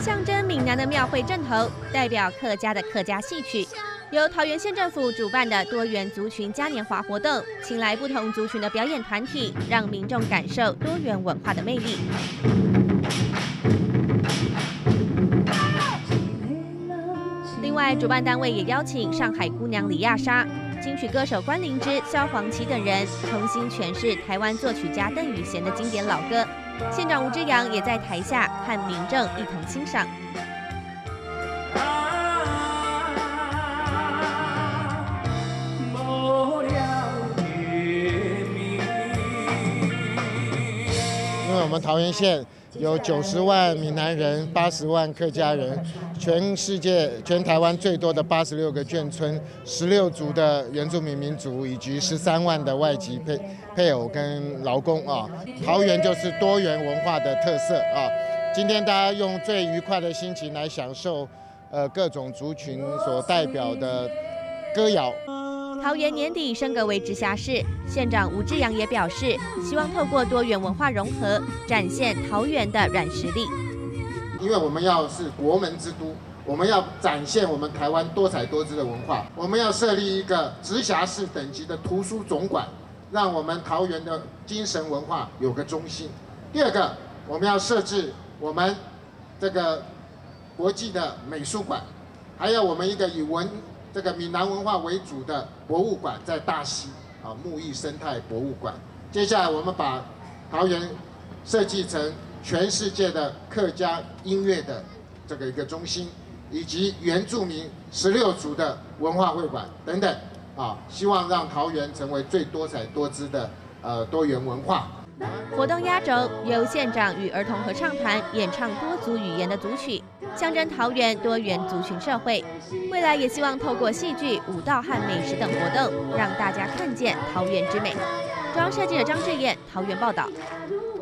象征闽南的庙会阵头，代表客家的客家戏曲。由桃园县政府主办的多元族群嘉年华活动，请来不同族群的表演团体，让民众感受多元文化的魅力。另外，主办单位也邀请上海姑娘李亚莎、金曲歌手关凌芝、萧煌奇等人重新诠释台湾作曲家邓雨贤的经典老歌。县长吴志阳也在台下和民众一同欣赏。 因为我们桃园县有90万闽南人、80万客家人，全台湾最多的86个眷村，16族的原住民民族，以及13万的外籍配偶跟劳工啊。桃园就是多元文化的特色啊。今天大家用最愉快的心情来享受各种族群所代表的歌谣。 桃园年底升格为直辖市，县长吴志阳也表示，希望透过多元文化融合，展现桃园的软实力。 因为我们要是国门之都，我们要展现我们台湾多彩多姿的文化。我们要设立一个直辖市等级的图书总馆，让我们桃园的精神文化有个中心。第二个，我们要设置我们这个国际的美术馆，还有我们一个以这个闽南文化为主的博物馆，在大溪木艺生态博物馆。接下来我们把桃园设计成全世界的客家音乐的这个一个中心，以及原住民16族的文化会馆等等希望让桃园成为最多彩多姿的多元文化。 活动压轴由县长与儿童合唱团演唱多族语言的组曲，象征桃园多元族群社会。未来也希望透过戏剧、舞蹈和美食等活动，让大家看见桃园之美。中央社记者张志燕，桃园报道。